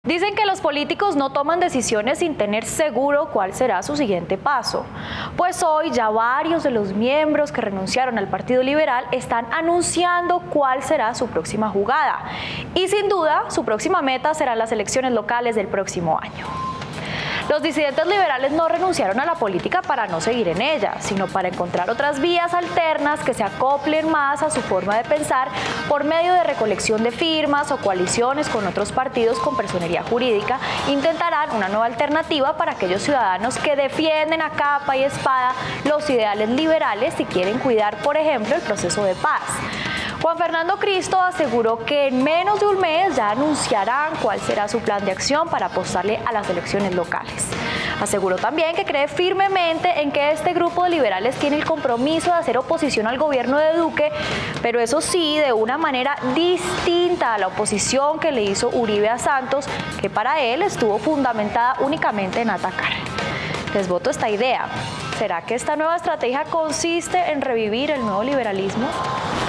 Dicen que los políticos no toman decisiones sin tener seguro cuál será su siguiente paso. Pues hoy ya varios de los miembros que renunciaron al Partido Liberal están anunciando cuál será su próxima jugada. Y sin duda, su próxima meta serán las elecciones locales del próximo año. Los disidentes liberales no renunciaron a la política para no seguir en ella, sino para encontrar otras vías alternas que se acoplen más a su forma de pensar por medio de recolección de firmas o coaliciones con otros partidos con personería jurídica. Intentarán una nueva alternativa para aquellos ciudadanos que defienden a capa y espada los ideales liberales y quieren cuidar, por ejemplo, el proceso de paz. Juan Fernando Cristo aseguró que en menos de un mes ya anunciarán cuál será su plan de acción para apostarle a las elecciones locales. Aseguró también que cree firmemente en que este grupo de liberales tiene el compromiso de hacer oposición al gobierno de Duque, pero eso sí, de una manera distinta a la oposición que le hizo Uribe a Santos, que para él estuvo fundamentada únicamente en atacar. Les voto esta idea. ¿Será que esta nueva estrategia consiste en revivir el nuevo liberalismo?